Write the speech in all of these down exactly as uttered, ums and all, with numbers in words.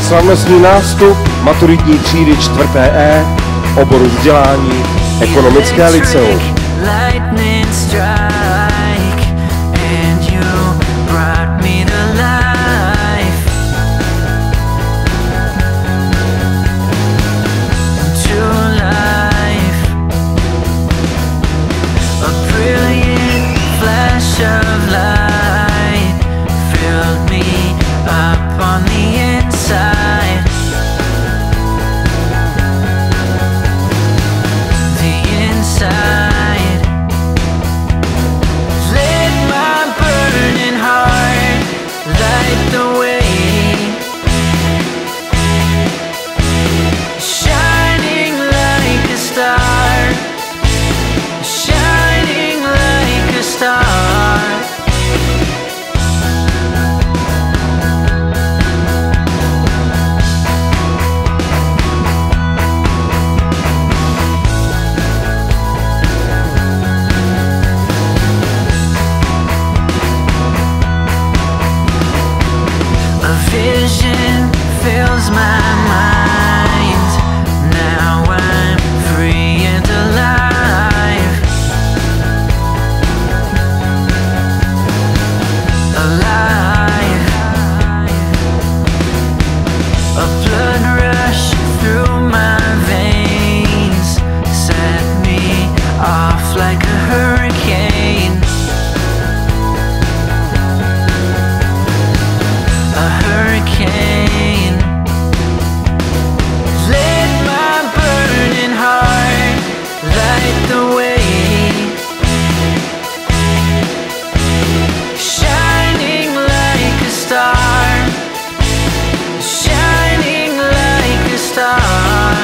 Slavnostní nástup maturitní třídy čtvrté E oboru vzdělání ekonomické lyceum. Vision fills my mind. Now I'm free and alive. Alive. A blood rush through my veins set me off like a hurricane. A hurricane. Let my burning heart light the way. Shining like a star. Shining like a star.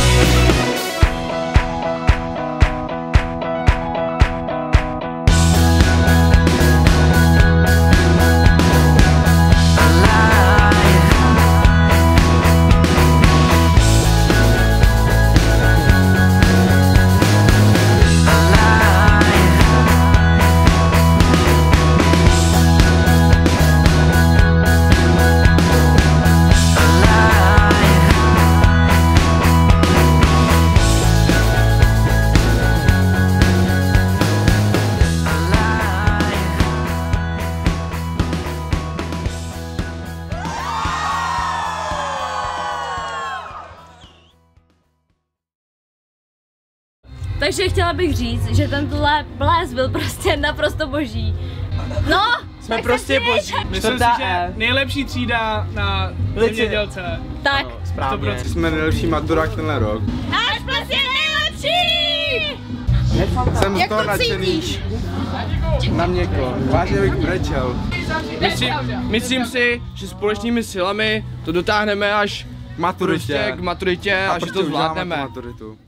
Takže chtěla bych říct, že tenhle ples byl prostě naprosto boží. No, jsme prostě boží. Myslím si, že nejlepší třída na zemědělce. Tak. No, správně. Jsme nejlepší maturák tenhle rok. Náš ples je nejlepší! Jsem z toho nadšený. Na měko. Vážně bych brečel. Myslím, myslím si, že společnými silami to dotáhneme až Maturitě. prostě k maturitě a, a že to zvládneme. Maturitu.